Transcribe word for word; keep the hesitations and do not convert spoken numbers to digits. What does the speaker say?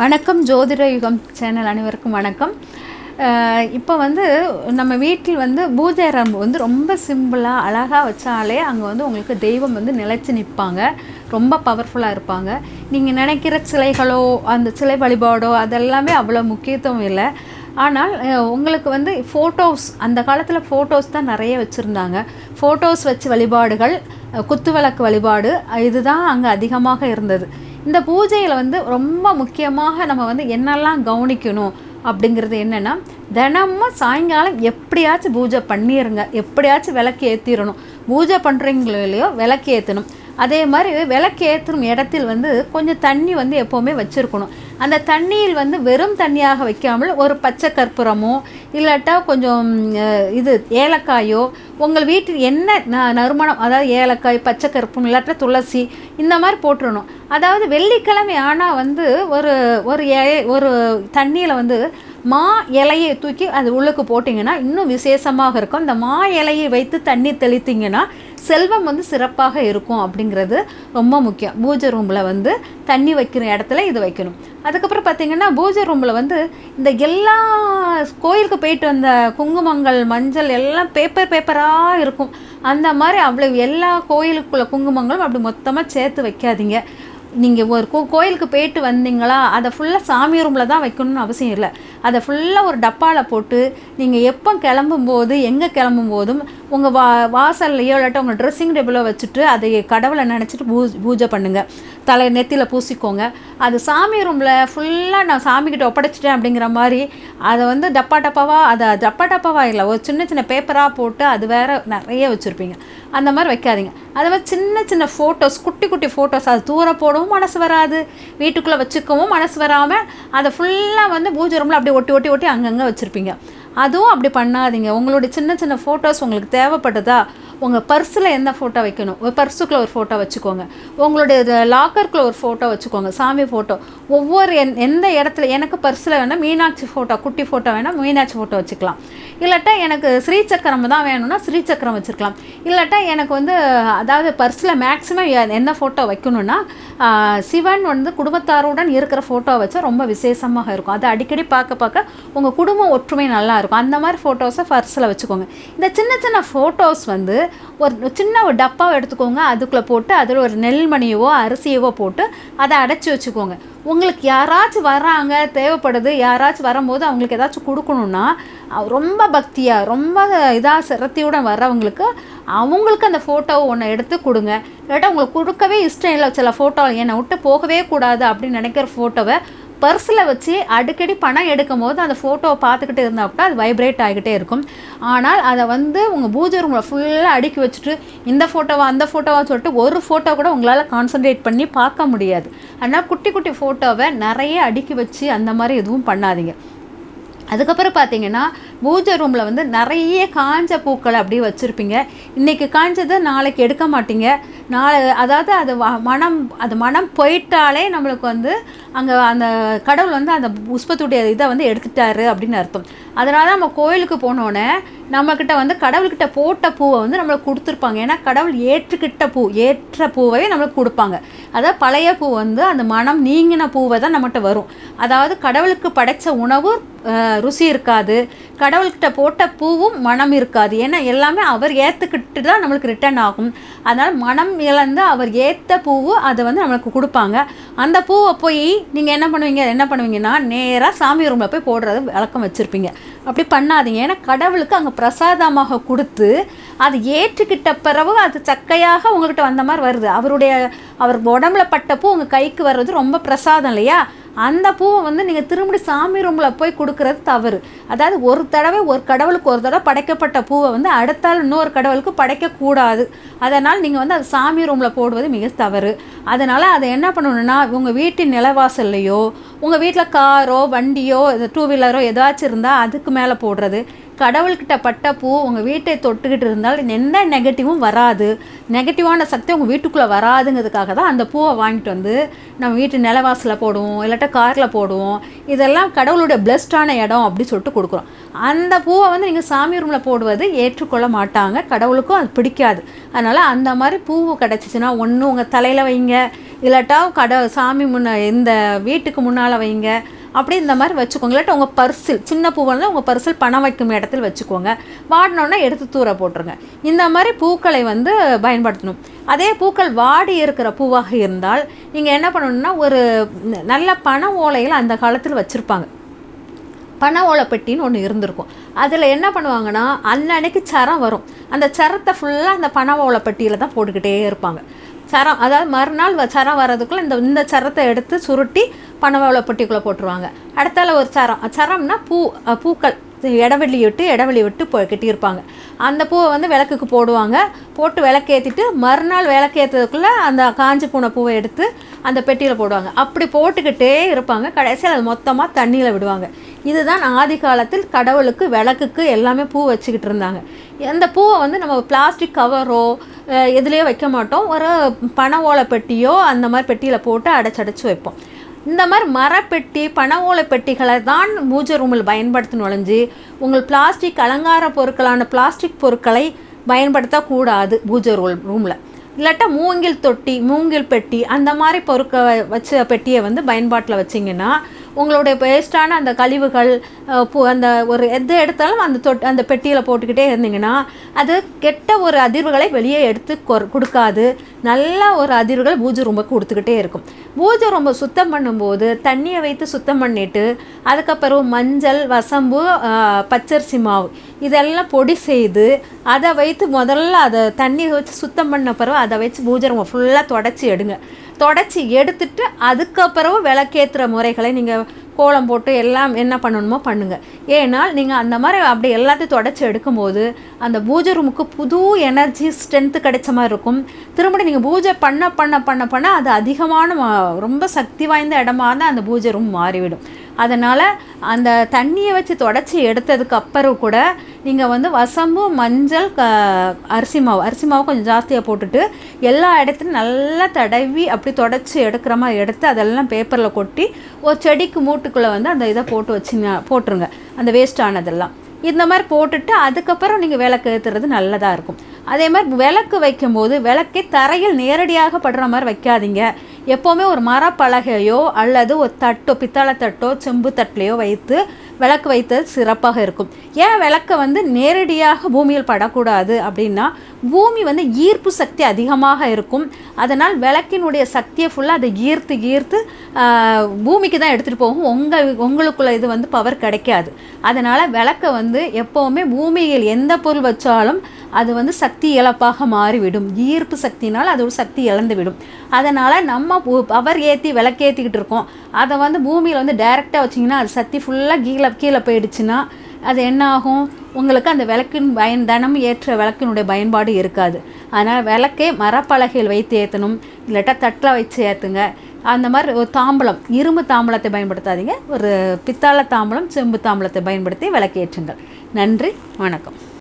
வணக்கம் ஜோதிட யுகம் சேனல் அனைவருக்கும் வணக்கம். இப்போ வந்து நம்ம வீட்டில் வந்து பூஜை ரம்பு வந்து ரொம்ப சிம்பிளாக அழகாக வச்சாலே அங்கே வந்து உங்களுக்கு தெய்வம் வந்து நிலைச்சு நிற்பாங்க, ரொம்ப பவர்ஃபுல்லாக இருப்பாங்க. நீங்கள் நினைக்கிற சிலைகளோ அந்த சிலை வழிபாடோ அதெல்லாமே அவ்வளோ முக்கியத்துவம் இல்லை. ஆனால் உங்களுக்கு வந்து ஃபோட்டோஸ், அந்த காலத்தில் ஃபோட்டோஸ் தான் நிறைய வச்சுருந்தாங்க. ஃபோட்டோஸ் வச்சு வழிபாடுகள், குத்துவிளக்கு வழிபாடு இதுதான் அங்கே அதிகமாக இருந்தது. இந்த பூஜையில் வந்து ரொம்ப முக்கியமாக நம்ம வந்து என்னெல்லாம் கவனிக்கணும் அப்படிங்கிறது என்னென்னா, தினமும் சாயங்காலம் எப்படியாச்சும் பூஜை பண்ணிடுங்க, எப்படியாச்சும் விளக்கு ஏற்றிடணும். பூஜை பண்ணுறீங்களோ இல்லையோ விளக்கு ஏற்றணும். அதே மாதிரி விளக்கு ஏற்றும் இடத்தில் வந்து கொஞ்சம் தண்ணி வந்து எப்போவுமே வச்சுருக்கணும். அந்த தண்ணியில் வந்து வெறும் தண்ணியாக வைக்காமல் ஒரு பச்சை கற்பூரமோ இல்லாட்டா கொஞ்சம் இது ஏலக்காயோ, உங்கள் வீட்டில் என்ன ந நறுமணம், அதாவது ஏலக்காய், பச்சை கற்பூரம் இல்லாட்டா துளசி இந்த மாதிரி போட்டுடணும். அதாவது வெள்ளிக்கிழமை ஆனால் வந்து ஒரு ஒரு ஒரு தண்ணியில் வந்து மா இலையை தூக்கி அது உள்ளுக்கு போட்டிங்கன்னா இன்னும் விசேஷமாக இருக்கும். இந்த மா இலையை வைத்து தண்ணி தெளித்திங்கன்னா செல்வம் வந்து சிறப்பாக இருக்கும் அப்படிங்கிறது ரொம்ப முக்கியம். பூஜை ரூமில் வந்து தண்ணி வைக்கிற இடத்துல இது வைக்கணும். அதுக்கப்புறம் பார்த்திங்கன்னா பூஜை ரூமில் வந்து இந்த எல்லா கோயிலுக்கு போயிட்டு வந்த குங்குமங்கள், மஞ்சள் எல்லாம் பேப்பர் பேப்பராக இருக்கும். அந்த மாதிரி அவ்வளோ எல்லா கோயிலுக்குள்ள குங்குமங்களும் அப்படி மொத்தமாக சேர்த்து வைக்காதீங்க. நீங்கள் ஒரு கோ கோயிலுக்கு போயிட்டு வந்தீங்களா அதை ஃபுல்லாக சாமி ரூமில் தான் வைக்கணும்னு அவசியம் இல்லை. அதை ஃபுல்லாக ஒரு டப்பாவில் போட்டு நீங்கள் எப்போ கிளம்பும்போது எங்கே கிளம்பும் போதும் உங்கள் வா வாசல்லையோ இல்லாட்டா உங்கள் ட்ரெஸ்ஸிங் டேபிளோ வச்சுட்டு அதை கடவுளை நினச்சிட்டு பூ பூஜை பண்ணுங்கள். தலை நெத்தியில் பூசிக்கோங்க. அது சாமி ரூமில் ஃபுல்லாக நான் சாமிக்கிட்ட ஒப்படைச்சிட்டேன் அப்படிங்கிற மாதிரி அதை வந்து டப்பா டப்பாவாக, அதை டப்பா டப்பாவாக இல்லை, ஒரு சின்ன சின்ன பேப்பராக போட்டு அது வேறு நிறைய வச்சுருப்பீங்க. அந்த மாதிரி வைக்காதீங்க. அது மாதிரி சின்ன சின்ன ஃபோட்டோஸ், குட்டி குட்டி ஃபோட்டோஸ், அது தூர போடவும் மனசு வராது, வீட்டுக்குள்ளே வச்சுக்கவும் மனசு வராமல் அதை ஃபுல்லாக வந்து பூஜை ரூமில் அப்படியே ஒட்டி ஒட்டி ஒட்டி அங்கங்கே வச்சுருப்பீங்க. அதுவும் அப்படி பண்ணாதீங்க. உங்களுடைய சின்ன சின்ன ஃபோட்டோஸ் உங்களுக்கு தேவைப்படுதா, உங்கள் பர்ஸில் எந்த ஃபோட்டோ வைக்கணும், ஒரு பர்ஸுக்குள்ளே ஒரு ஃபோட்டோ வச்சுக்கோங்க. உங்களுடைய லாக்கருக்குள்ளே ஒரு ஃபோட்டோ வச்சுக்கோங்க, சாமி ஃபோட்டோ. ஒவ்வொரு எந் எந்த இடத்துல எனக்கு பர்ஸில் வேணால் மீனாட்சி ஃபோட்டோ, குட்டி ஃபோட்டோ வேணால் மீனாட்சி ஃபோட்டோ வச்சுக்கலாம். இல்லாட்டா எனக்கு ஸ்ரீசக்கரம் தான் வேணும்னா ஸ்ரீசக்கரம் வச்சுருக்கலாம். இல்லாட்டா எனக்கு வந்து அதாவது பர்ஸில் மேக்ஸிமம் என்ன ஃபோட்டோ வைக்கணும்னா சிவன் வந்து குடும்பத்தாருடன் இருக்கிற ஃபோட்டோ வச்சா ரொம்ப விசேஷமாக இருக்கும். அதை அடிக்கடி பார்க்க பார்க்க உங்கள் குடும்பம் ஒற்றுமை நல்லா இருக்கும். அந்த மாதிரி ஃபோட்டோஸை பர்ஸில் வச்சுக்கோங்க. இந்த சின்ன சின்ன ஃபோட்டோஸ் வந்து ஒரு சின்ன ஒரு டப்பாவை எடுத்துக்கோங்க, அதுக்குள்ளே போட்டு அதில் ஒரு நெல்மணியவோ அரிசியவோ போட்டு அதை அடைச்சி வச்சுக்கோங்க. உங்களுக்கு யாராச்சும் வராங்க, தேவைப்படுது, யாராச்சும் வரும்போது அவங்களுக்கு ஏதாச்சும் கொடுக்கணுன்னா ரொம்ப பக்தியாக ரொம்ப இதாக சிரத்தையுடன் வர்றவங்களுக்கு அவங்களுக்கு அந்த ஃபோட்டோவை ஒன்று எடுத்து கொடுங்க. இல்லாட்டா உங்களுக்கு கொடுக்கவே இஷ்டம் இல்லை, சில ஃபோட்டோ என்னை விட்டு போகவே கூடாது அப்படின்னு நினைக்கிற ஃபோட்டோவை பர்ஸில் வச்சு அடிக்கடி பணம் எடுக்கும் போது அந்த ஃபோட்டோவை பார்த்துக்கிட்டு இருந்தால் கூட அது வைப்ரேட் ஆகிக்கிட்டே இருக்கும். ஆனால் அதை வந்து உங்கள் பூஜை ரூமில் ஃபுல்லாக அடுக்கி வச்சுட்டு இந்த ஃபோட்டோவா அந்த ஃபோட்டோவா சொல்லிட்டு ஒரு ஃபோட்டோ கூட உங்களால் கான்சன்ட்ரேட் பண்ணி பார்க்க முடியாது. ஆனால் குட்டி குட்டி ஃபோட்டோவை நிறைய அடுக்கி வச்சு அந்த மாதிரி எதுவும் பண்ணாதீங்க. அதுக்கப்புறம் பார்த்தீங்கன்னா பூஜை ரூமில் வந்து நிறைய காஞ்ச பூக்களை அப்படியே வச்சுருப்பீங்க. இன்றைக்கி காஞ்சதை நாளைக்கு எடுக்க மாட்டீங்க. நாளை அதாவது அது மனம் அது மனம் போயிட்டாலே நம்மளுக்கு வந்து அங்கே அந்த கடவுள் வந்து அந்த புஷ்பத்துடைய இதை வந்து எடுத்துட்டாரு அப்படின்னு அர்த்தம். அதனால தான் நம்ம கோயிலுக்கு போனோன்னே நம்மக்கிட்ட வந்து கடவுள்கிட்ட போட்ட பூவை வந்து நம்மளுக்கு கொடுத்துருப்பாங்க. ஏன்னா கடவுள் ஏற்றுக்கிட்ட பூ, ஏற்ற பூவை நம்மளுக்கு கொடுப்பாங்க. அதாவது பழைய பூ வந்து அந்த மனம் நீங்கின பூவை தான் நம்மகிட்ட வரும். அதாவது கடவுளுக்கு படைத்த உணவு ருசி இருக்காது, கடவுள்கிட்ட போட்ட பூவும் மனம் இருக்காது. ஏன்னா எல்லாமே அவர் ஏற்றுக்கிட்டு தான் நம்மளுக்கு ரிட்டர்ன் ஆகும். அதனால் மனம் இழந்து அவர் ஏற்ற பூவு அதை வந்து நம்மளுக்கு கொடுப்பாங்க. அந்த பூவை போய் நீங்கள் என்ன பண்ணுவீங்க என்ன பண்ணுவீங்கன்னா நேராக சாமி ரூமில் போய் போடுறது வழக்கம் வச்சுருப்பீங்க. அப்படி பண்ணாதீங்க. ஏன்னா கடவுளுக்கு அங்கே பிரசாதமாக கொடுத்து அது ஏற்றுக்கிட்ட பிறகு அது சக்கையாக உங்கள்கிட்ட வந்த மாதிரி வருது. அவருடைய அவர் உடம்புல பட்ட பூ உங்கள் கைக்கு வர்றது ரொம்ப பிரசாதம் இல்லையா? அந்த பூவை வந்து நீங்கள் திரும்பி சாமி ரூமில் போய் கொடுக்கறது தவறு. அதாவது ஒரு தடவை ஒரு கடவுளுக்கு ஒரு தடவை படைக்கப்பட்ட பூவை வந்து அடுத்தால் இன்னொரு கடவுளுக்கு படைக்கக்கூடாது. அதனால் நீங்கள் வந்து அது சாமி ரூமில் போடுவது மிக தவறு. அதனால் அதை என்ன பண்ணணுன்னா உங்கள் வீட்டின் நிலவாசல்லையோ உங்கள் வீட்டில் காரோ வண்டியோ டூ வீலரோ ஏதாச்சும் இருந்தால் அதுக்கு மேலே போடுறது. கடவுள்கிட்ட பட்ட பூ உங்கள் வீட்டை தொட்டுக்கிட்டு இருந்தால் எந்த நெகட்டிவும் வராது, நெகட்டிவான சக்தி உங்கள் வீட்டுக்குள்ளே வராதுங்கிறதுக்காக தான் அந்த பூவை வாங்கிட்டு வந்து நம்ம வீட்டு நிலவாசலில் போடுவோம், இல்லாட்டா காரில் போடுவோம். இதெல்லாம் கடவுளுடைய பிளஸ்டான இடம் அப்படி சொல்லிட்டு கொடுக்குறோம். அந்த பூவை வந்து நீங்கள் சாமி ரூமில் போடுவது ஏற்றுக்கொள்ள மாட்டாங்க, கடவுளுக்கும் அது பிடிக்காது. அதனால் அந்த மாதிரி பூவு கிடச்சிச்சின்னா ஒன்று உங்கள் தலையில் வைங்க, இல்லாட்டா கடை சாமி முன்ன இந்த வீட்டுக்கு முன்னால் வைங்க, அப்படி இந்த மாதிரி வச்சுக்கோங்க. இல்லாட்டா உங்கள் பர்சில் சின்ன பூவாக உங்கள் பர்சில் பணம் வைக்கும் இடத்துல வச்சுக்கோங்க. வாடினோன்னா எடுத்து தூர போட்டுருங்க. இந்த மாதிரி பூக்களை வந்து பயன்படுத்தணும். அதே பூக்கள் வாடி இருக்கிற பூவாக இருந்தால் நீங்கள் என்ன பண்ணணுன்னா, ஒரு நல்ல பனை ஓலையில் அந்த காலத்தில் வச்சுருப்பாங்க. பனை ஓலை பெட்டின்னு ஒன்று இருந்திருக்கும். அதில் என்ன பண்ணுவாங்கன்னா, அன்னன்னைக்கு சரம் வரும். அந்த சரத்தை ஃபுல்லாக அந்த பனை ஓலை பெட்டியில் தான் போட்டுக்கிட்டே இருப்பாங்க. சரம், அதாவது மறுநாள் சரம் வர்றதுக்குள்ளே இந்த இந்த சரத்தை எடுத்து சுருட்டி பனை ஓலை பெட்டிக்குள்ளே போட்டுருவாங்க. அடுத்தால ஒரு சரம், சரம்னா பூ பூக்கள் இடவெளி விட்டு இடவெளி விட்டு போ கட்டியிருப்பாங்க. அந்த பூவை வந்து விளக்குக்கு போடுவாங்க. போட்டு விளக்கேற்றிட்டு மறுநாள் விளக்கேற்றதுக்குள்ளே அந்த காஞ்சி பூனை பூவை எடுத்து அந்த பெட்டியில் போடுவாங்க. அப்படி போட்டுக்கிட்டே இருப்பாங்க. கடைசியில் அது மொத்தமாக தண்ணியில் விடுவாங்க. இதுதான் ஆதி காலத்தில் கடவுளுக்கு விளக்குக்கு எல்லாமே பூ வச்சுக்கிட்டு இருந்தாங்க. அந்த பூவை வந்து நம்ம பிளாஸ்டிக் கவரோ எதுலேயோ வைக்க மாட்டோம். ஒரு பனை ஓலை பெட்டியோ அந்த மாதிரி பெட்டியில் போட்டு அடைச்சடைச்சி வைப்போம். இந்த மாதிரி மரப்பெட்டி பனை ஓலை பெட்டிகளை தான் பூஜை ரூமில் பயன்படுத்தி நுழைஞ்சி உங்கள் பிளாஸ்டிக் அலங்கார பொருட்களான பிளாஸ்டிக் பொருட்களை பயன்படுத்தக்கூடாது பூஜை ரூல் ரூமில். இல்லாட்டா மூங்கில் தொட்டி மூங்கில் பெட்டி அந்த மாதிரி பொருட்களை வச்ச பெட்டியை வந்து பயன்பாட்டில் வச்சிங்கன்னா உங்களுடைய வேஸ்ட்டான அந்த கழிவுகள் அந்த ஒரு எது எடுத்தாலும் அந்த தொட் அந்த பெட்டியில் போட்டுக்கிட்டே இருந்தீங்கன்னா அது கெட்ட ஒரு அதிர்வுகளை வெளியே எடுத்து கொடுக்காது. நல்ல ஒரு அதிர்வுகள் பூஜை ரூம்பை கொடுத்துக்கிட்டே இருக்கும். பூஜை ரூம்பை சுத்தம் பண்ணும்போது தண்ணியை வைத்து சுத்தம் பண்ணிவிட்டு அதுக்கப்புறம் மஞ்சள், வசம்பு, பச்சரிசி மாவு இதெல்லாம் பொடி செய்து அதை வைத்து முதல்ல அதை தண்ணி வச்சு சுத்தம் பண்ண பிறகு அதை வச்சு பூஜை ரூம்பை ஃபுல்லாக தொடச்சி எடுங்க. தொடச்சி எடுத்துட்டு அதுக்கப்புறம் விளக்கேற்றுற முறைகளை நீங்கள் கோலம் போட்டு எல்லாம் என்ன பண்ணணுமோ பண்ணுங்கள். ஏன்னால் நீங்கள் அந்த மாதிரி அப்படி எல்லாத்தையும் தொடச்சி எடுக்கும்போது அந்த பூஜை ரூமுக்கு புது எனர்ஜி ஸ்ட்ரென்த்து கிடைச்ச மாதிரி இருக்கும். திரும்ப நீங்கள் பூஜை பண்ண பண்ண பண்ண பண்ண அது அதிகமான ரொம்ப சக்தி வாய்ந்த இடமா இருந்தால் அந்த பூஜை ரூம் மாறிவிடும். அதனால் அந்த தண்ணியை வச்சு தொடச்சி எடுத்ததுக்கு அப்புறம் கூட நீங்கள் வந்து வசம்பு, மஞ்சள், க அரிசி மாவு அரிசி மாவு கொஞ்சம் ஜாஸ்தியாக போட்டுட்டு எல்லா இடத்துலையும் நல்லா தடவி அப்படி தொடச்சி எடுக்கிற மாதிரி எடுத்து அதெல்லாம் பேப்பரில் கொட்டி ஒரு செடிக்கு மூட்டுக்குள்ளே வந்து அந்த இதை போட்டு வச்சுங்க போட்டுருங்க அந்த வேஸ்ட் ஆனதெல்லாம். இந்த மாதிரி போட்டுட்டு அதுக்கப்புறம் நீங்கள் விளக்கு ஏற்றுறது நல்லதாக இருக்கும். அதே மாதிரி விளக்கு வைக்கும்போது விளக்கே தரையில் நேரடியாக படுற மாதிரி வைக்காதீங்க. எப்போவுமே ஒரு மரப்பலகையோ அல்லது ஒரு தட்டோ பித்தளை தட்டோ செம்பு தட்டிலையோ வைத்து விளக்கு வைத்தது சிறப்பாக இருக்கும். ஏன் விளக்கை வந்து நேரடியாக பூமியில் படக்கூடாது அப்படின்னா பூமி வந்து ஈர்ப்பு சக்தி அதிகமாக இருக்கும். அதனால் விளக்கினுடைய சக்தியை ஃபுல்லாக அதை ஈர்த்து ஈர்த்து பூமிக்கு தான் எடுத்துகிட்டு போகும். உங்கள் உங்களுக்குள்ள இது வந்து பவர் கிடைக்காது. அதனால் விளக்கை வந்து எப்போவுமே பூமியில் எந்த பொருள் வச்சாலும் அது வந்து சக்தி இழப்பாக மாறிவிடும். ஈர்ப்பு சக்தினால் அதோட சக்தி இழந்து விடும். அதனால் நம்ம பவர் ஏற்றி விளக்கேற்றிக்கிட்டு இருக்கோம், அதை வந்து பூமியில் வந்து டைரெக்டாக வச்சிங்கன்னா அது சக்தி ஃபுல்லாக கீழே கீழே போயிடுச்சுன்னா அது என்ன ஆகும், உங்களுக்கு அந்த விளக்கின் பயன் தனம் ஏற்ற விளக்கினுடைய பயன்பாடு இருக்காது. அதனால் விளக்கே மரப்பலகையில் வைத்து ஏற்றணும், இல்லாட்டா தட்டில் வச்சு ஏற்றுங்க. அந்த மாதிரி ஒரு தாம்பலம், இரும்பு தாம்பலத்தை பயன்படுத்தாதீங்க, ஒரு பித்தளை தாம்பலம், செம்பு தாம்பலத்தை பயன்படுத்தி விளக்கேற்றுங்கள். நன்றி, வணக்கம்.